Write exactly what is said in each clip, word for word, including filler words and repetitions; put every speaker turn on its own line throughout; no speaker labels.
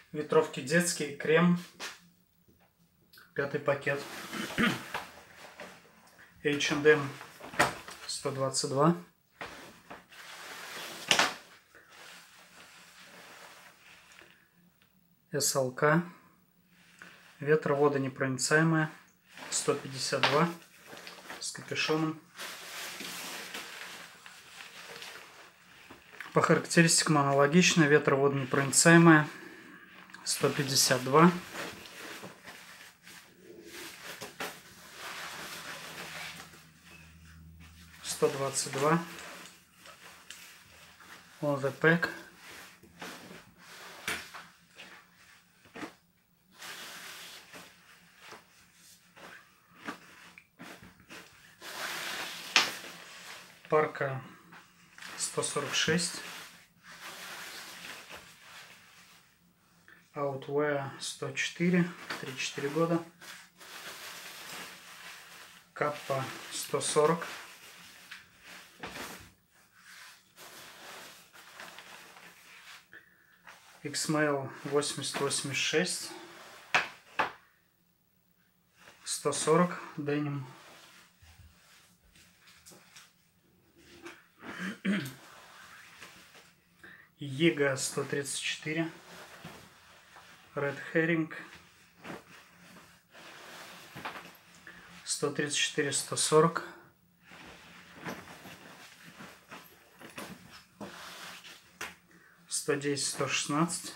Ветровки детские, крем, пятый пакет. эйч энд эм сто двадцать два. эс эл ка. Ветроводонепроницаемая. сто пятьдесят два. С капюшоном. По характеристикам аналогично. Ветроводонепроницаемая. сто пятьдесят два. сто двадцать два. On the pack. Парка сто сорок шесть. Outwear сто четыре. три-четыре года. Каппа сто сорок. X-Mail восемьдесят восемьдесят шесть. сто сорок. Деним. Ега сто тридцать четыре. Red Herring. сто тридцать четыре сто сорок. сто десять сто шестнадцать.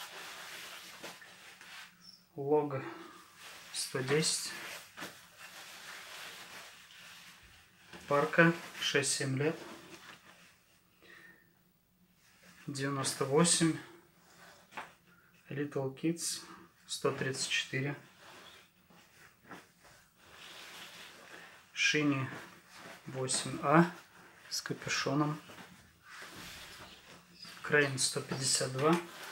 Лог сто десять. Парка шесть-семь лет. девяносто восемь. Little Kids сто тридцать четыре. Шини восемь а с капюшоном. Крейн сто пятьдесят два.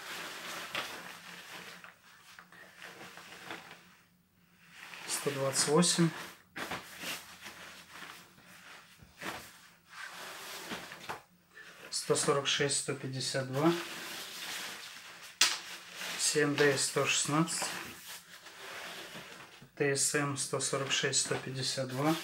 сто двадцать восемь. сто сорок шесть сто пятьдесят два. си эм ди сто шестнадцать. тэ эс эм сто сорок шесть сто пятьдесят два.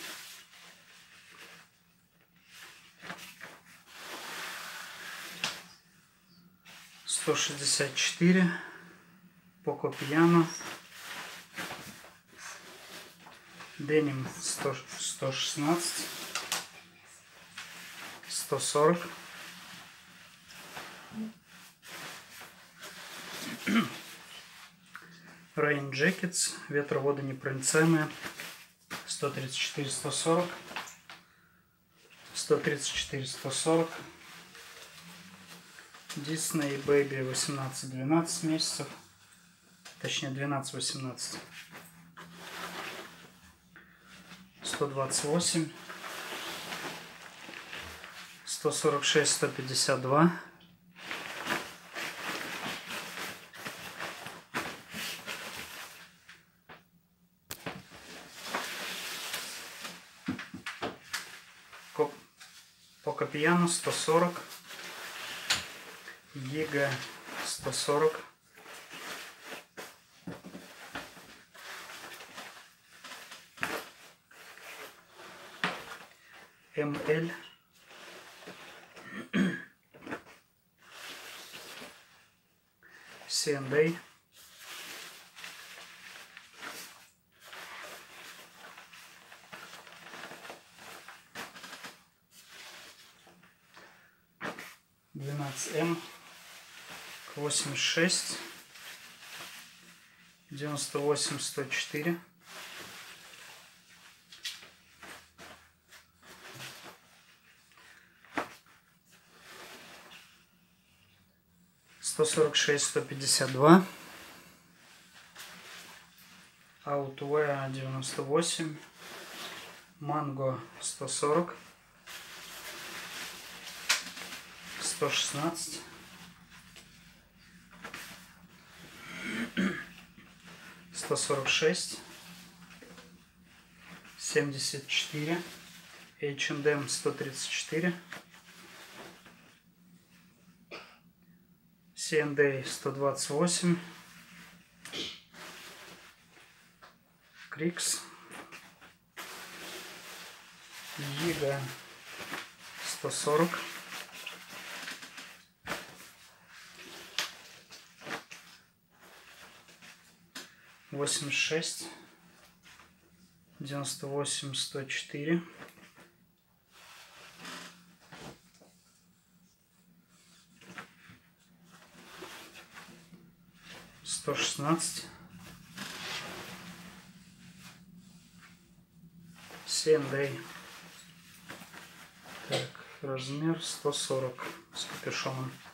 сто шестьдесят четыре. Poco Piano. Деним сто шестнадцать. сто сорок. Rain Jackets, ветроводонепроницаемая, сто тридцать четыре сто сорок. сто тридцать четыре сто сорок. Disney Baby восемнадцать-двенадцать месяцев, точнее двенадцать-восемнадцать. сто двадцать восемь. сто сорок шесть сто пятьдесят два. Poco Piano сто сорок. Ега сто сорок. эм эль. си энд эй. двенадцать эм. восемьдесят шесть. девяносто восемь сто четыре. сто сорок шесть сто пятьдесят два. Outwear девяносто восемь. Mango сто сорок. сто шестнадцать. сто сорок шесть. семьдесят четыре. эйч энд эм сто тридцать четыре. си энд эй сто двадцать восемь. Крикс. Ига сто сорок. восемьдесят шесть. девяносто восемь сто четыре. сто шестнадцать. Сендей. Так, размер сто сорок с капюшоном.